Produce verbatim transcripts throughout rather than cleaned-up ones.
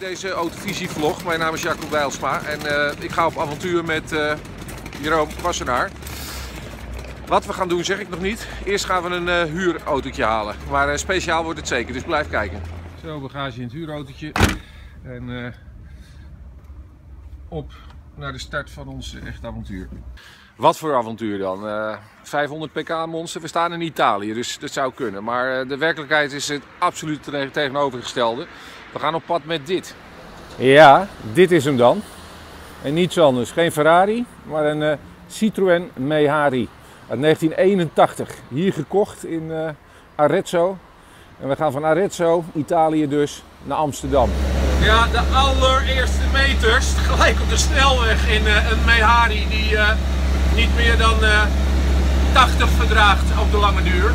deze Autovisie vlog. Mijn naam is Jacob Bijlsma en uh, ik ga op avontuur met uh, Jeroen Wassenaar. Wat we gaan doen zeg ik nog niet. Eerst gaan we een uh, huurautootje halen. Maar uh, speciaal wordt het zeker, dus blijf kijken. Zo, bagage in het huurautootje. En uh, op naar de start van ons echt avontuur. Wat voor avontuur dan? Uh, vijfhonderd pk monster. We staan in Italië, dus dat zou kunnen. Maar uh, de werkelijkheid is het absoluut tegenovergestelde. We gaan op pad met dit. Ja, dit is hem dan. En niets anders. Geen Ferrari, maar een uh, Citroën Mehari uit negentien eenentachtig. Hier gekocht in uh, Arezzo. En we gaan van Arezzo, Italië dus, naar Amsterdam. Ja, de allereerste meters gelijk op de snelweg in uh, een Mehari die uh, niet meer dan uh, tachtig verdraagt op de lange duur.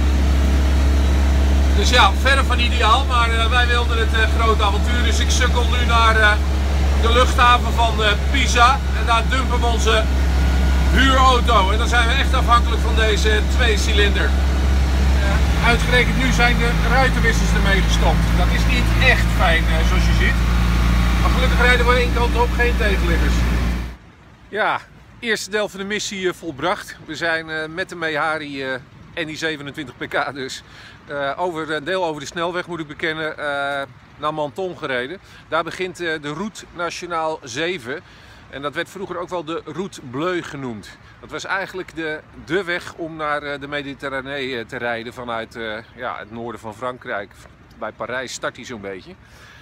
Dus ja, verre van ideaal, maar uh, wij wilden het uh, grote avontuur. Dus ik sukkel nu naar uh, de luchthaven van uh, Pisa en daar dumpen we onze huurauto. En dan zijn we echt afhankelijk van deze tweecilinder. Uh, uitgerekend nu zijn de ruitenwissers ermee gestopt. Dat is niet echt fijn uh, zoals je ziet. Maar gelukkig rijden we één kant op, geen tegenliggers. Ja, eerste deel van de missie uh, volbracht. We zijn uh, met de Mehari uh, en die zevenentwintig pk dus uh, over een deel over de snelweg moet ik bekennen uh, naar Menton gereden. Daar begint uh, de Route Nationale zeven. En dat werd vroeger ook wel de Route Bleue genoemd. Dat was eigenlijk de, de weg om naar de Mediterranee te rijden vanuit uh, ja, het noorden van Frankrijk. Bij Parijs start hij zo'n beetje.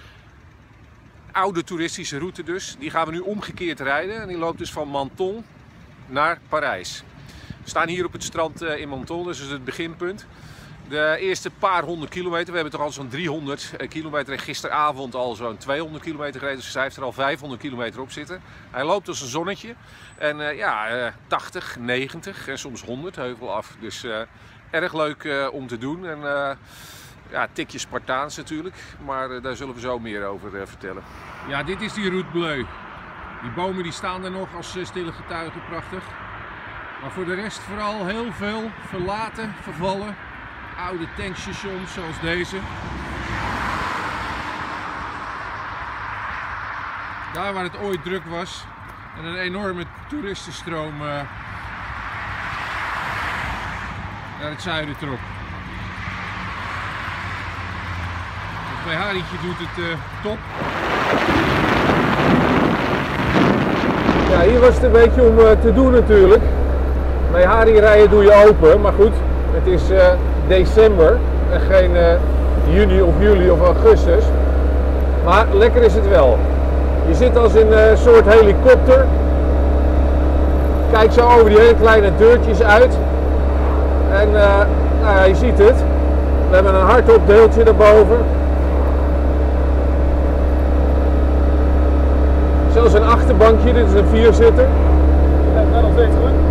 Oude toeristische route dus. Die gaan we nu omgekeerd rijden. En die loopt dus van Menton naar Parijs. We staan hier op het strand in Menton, dus dat is het beginpunt. De eerste paar honderd kilometer, we hebben toch al zo'n driehonderd kilometer en gisteravond al zo'n tweehonderd kilometer gereden, dus hij heeft er al vijfhonderd kilometer op zitten. Hij loopt als een zonnetje en uh, ja, uh, tachtig, negentig en soms honderd heuvel af, dus uh, erg leuk uh, om te doen en uh, ja, tikje Spartaans natuurlijk, maar uh, daar zullen we zo meer over uh, vertellen. Ja, dit is die Route Bleue. Die bomen die staan er nog als uh, stille getuigen, prachtig. Maar voor de rest vooral heel veel verlaten, vervallen. Oude tankstations zoals deze. Daar waar het ooit druk was en een enorme toeristenstroom uh, naar het zuiden trok. Het Mehari'tje doet het uh, top. Ja, hier was het een beetje om uh, te doen natuurlijk. Mehari rijden doe je open, maar goed, het is uh, december en geen uh, juni of juli of augustus. Maar lekker is het wel. Je zit als in een uh, soort helikopter. Kijk zo over die hele kleine deurtjes uit. En uh, nou ja, je ziet het. We hebben een hardop deeltje daarboven. Zelfs een achterbankje, dit is een vierzitter. Ja, dat nog steeds goed.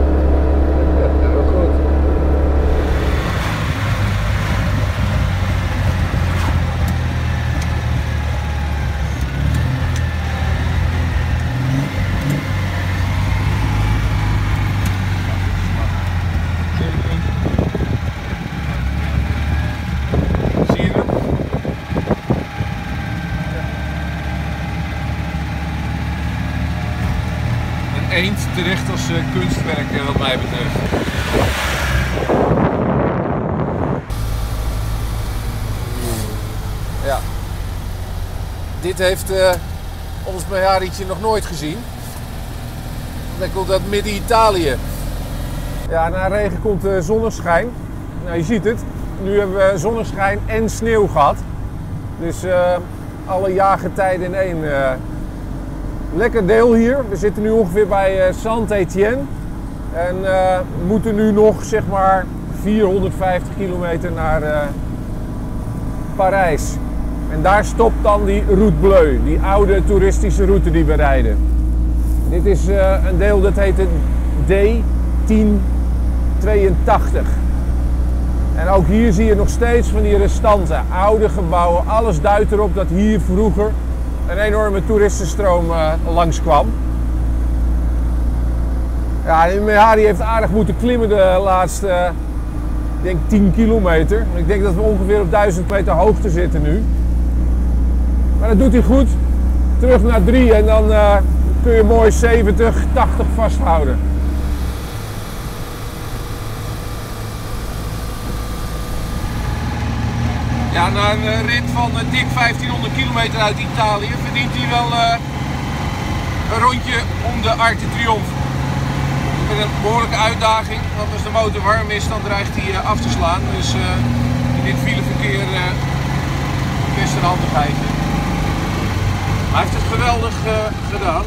Eend terecht als uh, kunstwerk uh, wat mij betreft. Ja. Dit heeft uh, ons Mehari'tje nog nooit gezien. Dan komt dat midden Italië. Ja, na regen komt uh, zonneschijn. Nou, je ziet het. Nu hebben we zonneschijn en sneeuw gehad. Dus uh, alle jaargetijden in één. Uh, Lekker deel hier. We zitten nu ongeveer bij uh, Saint-Étienne. En uh, we moeten nu nog zeg maar vierhonderdvijftig kilometer naar uh, Parijs. En daar stopt dan die Route Bleue, die oude toeristische route die we rijden. Dit is uh, een deel dat heet D tien tweeëntachtig. En ook hier zie je nog steeds van die restanten, oude gebouwen. Alles duidt erop dat hier vroeger een enorme toeristenstroom uh, langs kwam. Ja, de Mehari heeft aardig moeten klimmen de laatste, uh, ik denk tien kilometer. Ik denk dat we ongeveer op duizend meter hoogte zitten nu. Maar dat doet hij goed. terug naar drie en dan uh, kun je mooi zeventig, tachtig vasthouden. Ja, na een rit van uh, dik vijftienhonderd kilometer uit Italië verdient hij wel uh, een rondje om de Arc de Triomphe. Met een behoorlijke uitdaging, want als de motor warm is dan dreigt hij uh, af te slaan. Dus uh, in dit fileverkeer uh, best een handigheidje. Hij heeft het geweldig uh, gedaan.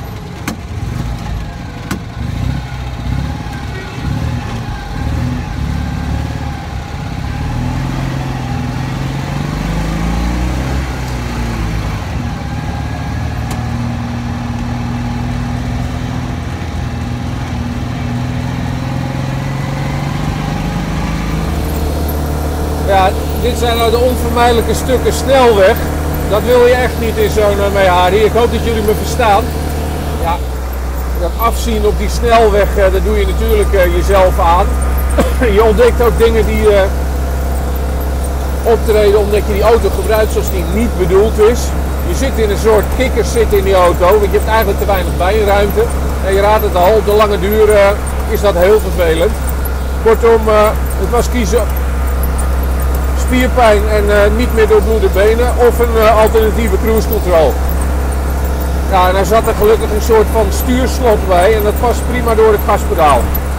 Ja, dit zijn nou de onvermijdelijke stukken snelweg. Dat wil je echt niet in zo'n uh, Mehari. Ik hoop dat jullie me verstaan. Ja, dat afzien op die snelweg, uh, dat doe je natuurlijk uh, jezelf aan. Je ontdekt ook dingen die uh, optreden omdat je die auto gebruikt zoals die niet bedoeld is. Je zit in een soort kikkerszit in die auto, want je hebt eigenlijk te weinig bijruimte. En je raadt het al, op de lange duur uh, is dat heel vervelend. Kortom, uh, het was kiezen spierpijn en uh, niet meer doorbloede benen of een uh, alternatieve cruise control. Ja, en daar zat er gelukkig een soort van stuurslot bij en dat past prima door het gaspedaal.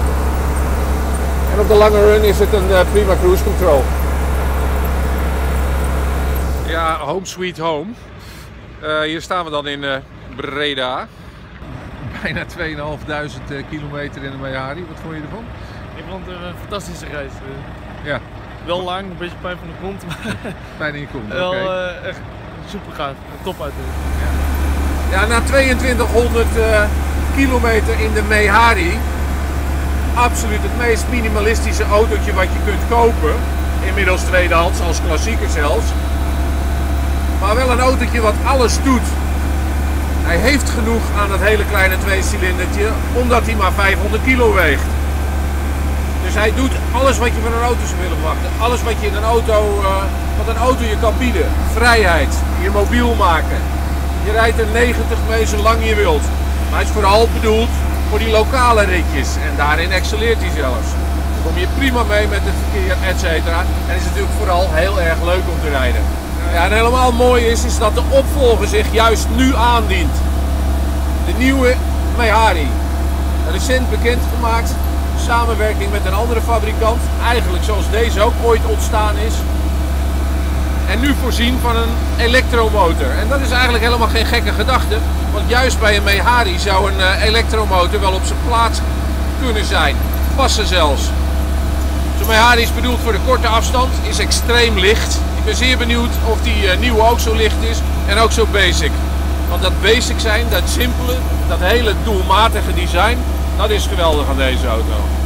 En op de lange run is het een uh, prima cruise control. Ja, home sweet home. Uh, hier staan we dan in uh, Breda. Bijna tweeënhalfduizend uh, kilometer in de Mehari. Wat vond je ervan? Ik vond het een fantastische reis. Ja. Wel lang, een beetje pijn van de kont, maar pijn in je kont, wel okay. uh, echt super gaaf, top uit. Ja. Ja, na tweeëntwintighonderd uh, kilometer in de Mehari, absoluut het meest minimalistische autootje wat je kunt kopen. Inmiddels tweedehands, als klassieker zelfs. Maar wel een autootje wat alles doet. Hij heeft genoeg aan het hele kleine tweecilindertje, omdat hij maar vijfhonderd kilo weegt. Dus hij doet alles wat je van een auto zou willen verwachten. Alles wat je in een auto, uh, wat een auto je kan bieden. Vrijheid, je mobiel maken. Je rijdt er negentig mee zolang je wilt. Maar hij is vooral bedoeld voor die lokale ritjes. En daarin excelleert hij zelfs. Dan kom je prima mee met het verkeer, et cetera. En is het natuurlijk vooral heel erg leuk om te rijden. Ja, en helemaal mooi is, is dat de opvolger zich juist nu aandient. De nieuwe Mehari. Recent bekendgemaakt. Samenwerking met een andere fabrikant, eigenlijk zoals deze ook ooit ontstaan is. En nu voorzien van een elektromotor. En dat is eigenlijk helemaal geen gekke gedachte, want juist bij een Mehari zou een uh, elektromotor wel op zijn plaats kunnen zijn. Passen zelfs. Zo'n Mehari is bedoeld voor de korte afstand, is extreem licht. Ik ben zeer benieuwd of die uh, nieuwe ook zo licht is en ook zo basic. Want dat basic zijn, dat simpele, dat hele doelmatige design, dat is geweldig aan deze auto.